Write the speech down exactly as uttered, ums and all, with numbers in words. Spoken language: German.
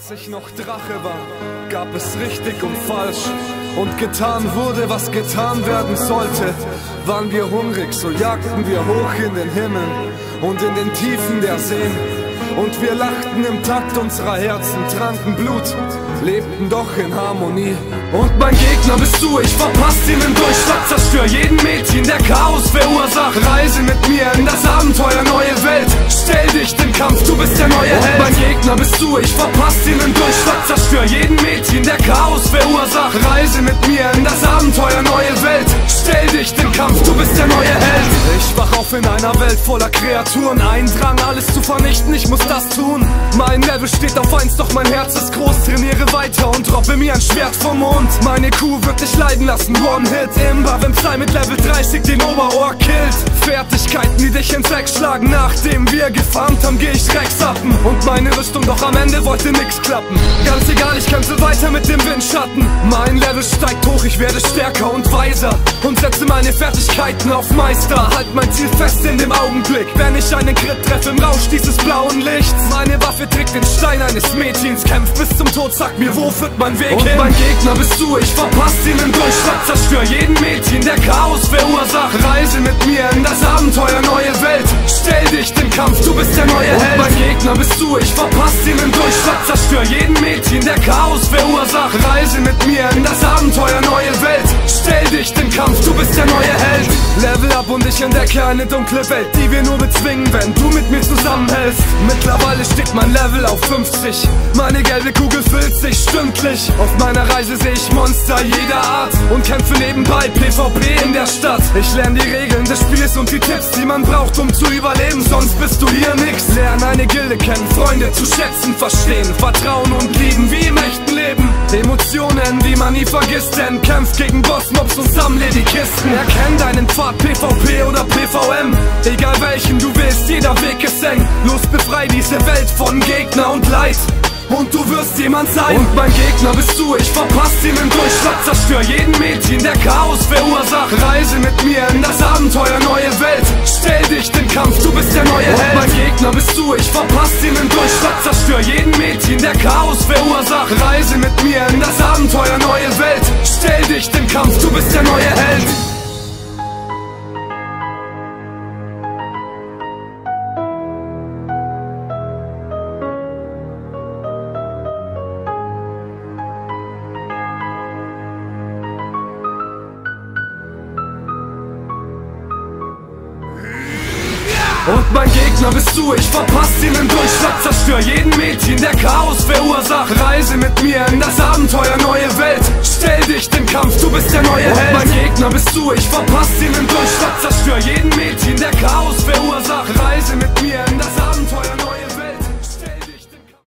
Als ich noch Drache war, gab es richtig und falsch. Und getan wurde, was getan werden sollte. Waren wir hungrig, so jagten wir hoch in den Himmel und in den Tiefen der Seen. Und wir lachten im Takt unserer Herzen, tranken Blut, lebten doch in Harmonie. Und mein Gegner bist du, ich verpass ihn im Durchschlag, zerstör jeden Mädchen, der Chaos verursacht. Reise mit mir in das Abenteuer, neue Welt, stell dich den Kampf, du bist der neue Held. Und mein Gegner bist du, ich verpass ihn im Durchschlag, zerstör jeden Mädchen, der Chaos verursacht. Reise mit mir in das Abenteuer, neue Welt, stell dich den Kampf, du bist der neue Held. Ich wach auf in einer Welt voller Kreaturen, ein Drang, alles zu vernichten, ich muss das tun. Mein Level steht auf eins, doch mein Herz ist groß, trainiere weiter und droppe mir ein Schwert vom Mond. Meine Kuh wird dich leiden lassen, One-Hit Imba, wenn Psy mit Level dreißig den Oberohr killt. Fertigkeiten, die dich ins Eck schlagen, nachdem wir gefarmt haben, geh ich Rex appen. Und meine Rüstung, doch am Ende wollte nix klappen. Ganz egal, ich kämpfe weiter mit dem Windschatten. Mein Level steigt hoch, ich werde stärker und weiser und setze meine Fertigkeiten auf Meister. Halt mein Ziel fest in dem Augenblick, wenn ich einen Crit treffe im Rausch dieses blauen Lichts. Meine Waffe trägt den Stein eines Mädchens, kämpft bis zum Tod, sag mir, wo führt mein Weg und hin? Und mein Gegner bist du, ich verpass ihn im Durchschlag, zerstör jeden Mädchen, der Chaos verursacht. Reise mit mir in das Abenteuer, neue Welt, stell dich den Kampf, du bist der neue Held. Und mein Gegner bist du, ich verpass ihn im Durchschlag, zerstör jeden Mädchen, der Chaos verursacht. Reise mit mir in das Abenteuer, neue Welt, stell dich den Kampf, du bist der neue Held. Level up und ich entdecke eine dunkle Welt, die wir nur bezwingen, wenn du mit mir zusammenhältst. Mittlerweile steht mein Level auf fünfzig, meine gelbe Kugel füllt sich stündlich. Auf meiner Reise sehe ich Monster jeder Art und kämpfe nebenbei PvP in der Stadt. Ich lerne die Regeln des Spiels und die Tipps, die man braucht, um zu überleben, sonst bist du hier nix. Lerne eine Gilde kennen, Freunde zu schätzen, verstehen, vertrauen und lieben, wie im echten Leben. Emotionen, die man nie vergisst, denn kämpf gegen Bossmobs und sammle die Kisten. Erkenn deinen Pfad, PvP oder PvM, egal welchen du willst, jeder Weg ist eng. Los, befrei diese Welt von Gegner und Leid und du wirst jemand sein. Und mein Gegner bist du, ich verpass ihn im Durchschlag, zerstör jeden Mädchen, der Chaos verursacht. Reise mit mir in das Abenteuer, neue Welt, stell dich den Kampf, du bist der neue Held. Und mein Gegner bist du, ich verpass ihn im Durchschlag, zerstör jeden Mädchen, der Chaos verursacht. Reise mit mir in das Abenteuer, neue Welt, stell dich den Kampf, du bist der neue Held. Und mein Gegner bist du, ich verpass ihn im Durchschlag, zerstör jeden Mädchen, der Chaos verursacht. Reise mit mir in das Abenteuer, neue Welt, stell dich den Kampf, du bist der neue Held. Und mein Gegner bist du, ich verpass ihn im Durchschlag, zerstör jeden Mädchen, der Chaos verursacht.